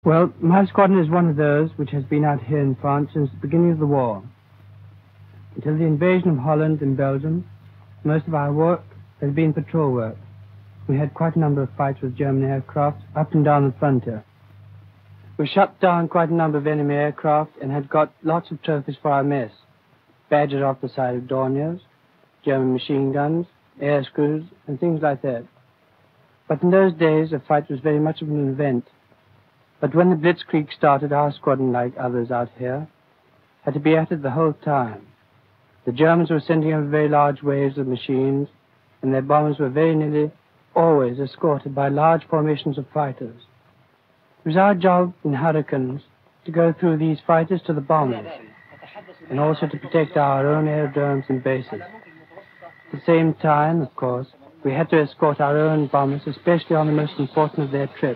Well, my squadron is one of those which has been out here in France since the beginning of the war. Until the invasion of Holland and Belgium, most of our work has been patrol work. We had quite a number of fights with German aircraft up and down the frontier. We shot down quite a number of enemy aircraft and had got lots of trophies for our mess. Badges off the side of Dorniers, German machine guns, air screws, and things like that. But in those days, a fight was very much of an event. But when the Blitzkrieg started, our squadron, like others out here, had to be at it the whole time. The Germans were sending over very large waves of machines, and their bombers were very nearly always escorted by large formations of fighters. It was our job in Hurricanes to go through these fighters to the bombers, and also to protect our own aerodromes and bases. At the same time, of course, we had to escort our own bombers, especially on the most important of their trips.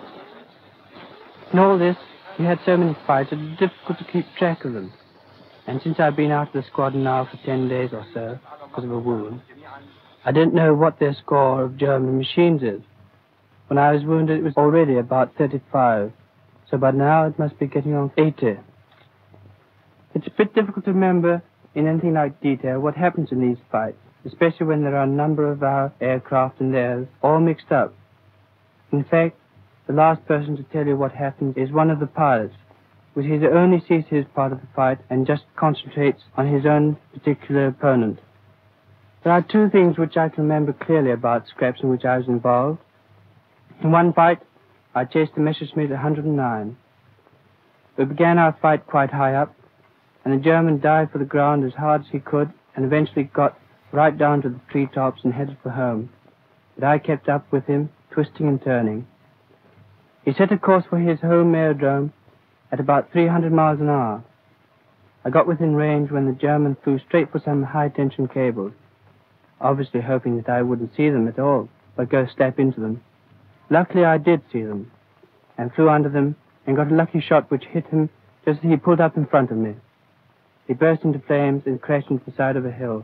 In all this, we had so many fights, it was difficult to keep track of them. And since I've been out of the squadron now for 10 days or so, because of a wound, I don't know what their score of German machines is. When I was wounded, it was already about 35, so by now it must be getting on 80. It's a bit difficult to remember in anything like detail what happens in these fights, especially when there are a number of our aircraft and theirs all mixed up. In fact, the last person to tell you what happens is one of the pilots, which he only sees his part of the fight and just concentrates on his own particular opponent. There are two things which I can remember clearly about scraps in which I was involved. In one fight, I chased the Messerschmitt 109. We began our fight quite high up, and the German dived for the ground as hard as he could and eventually got right down to the treetops and headed for home. But I kept up with him, twisting and turning. He set a course for his home aerodrome at about 300 miles an hour. I got within range when the German flew straight for some high-tension cables, obviously hoping that I wouldn't see them at all, but go slap into them. Luckily, I did see them, and flew under them and got a lucky shot which hit him just as he pulled up in front of me. He burst into flames and crashed into the side of a hill.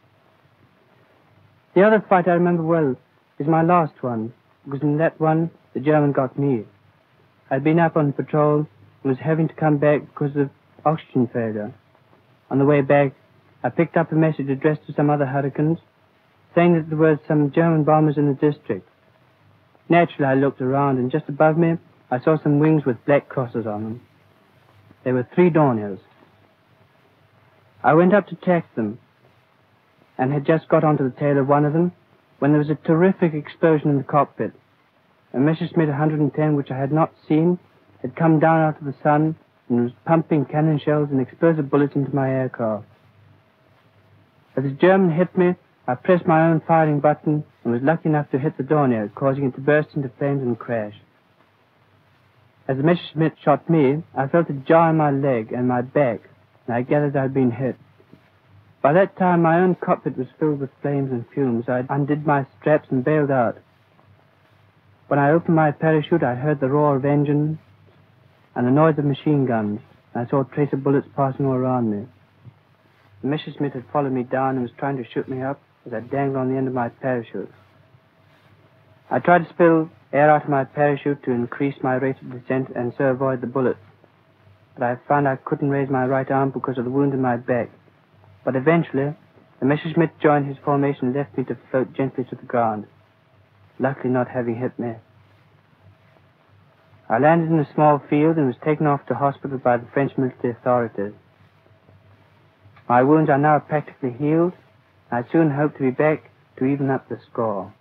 The other fight I remember well is my last one, because in that one, the German got me. I'd been up on patrol and was having to come back because of oxygen failure. On the way back, I picked up a message addressed to some other Hurricanes, saying that there were some German bombers in the district. Naturally, I looked around, and just above me, I saw some wings with black crosses on them. They were 3 Dorniers. I went up to track them, and had just got onto the tail of one of them, when there was a terrific explosion in the cockpit. A Messerschmitt 110, which I had not seen, had come down out of the sun and was pumping cannon shells and explosive bullets into my aircraft. As the German hit me, I pressed my own firing button and was lucky enough to hit the Dornier, causing it to burst into flames and crash. As the Messerschmitt shot me, I felt a jar in my leg and my back, and I gathered I'd been hit. By that time, my own cockpit was filled with flames and fumes. I undid my straps and bailed out. When I opened my parachute, I heard the roar of engines and the noise of machine guns, and I saw a trace of bullets passing all around me. The Messerschmitt had followed me down and was trying to shoot me up as I dangled on the end of my parachute. I tried to spill air out of my parachute to increase my rate of descent and so avoid the bullets, but I found I couldn't raise my right arm because of the wound in my back. But eventually, the Messerschmitt joined his formation and left me to float gently to the ground, luckily not having hit me. I landed in a small field and was taken off to hospital by the French military authorities. My wounds are now practically healed, and I soon hope to be back to even up the score.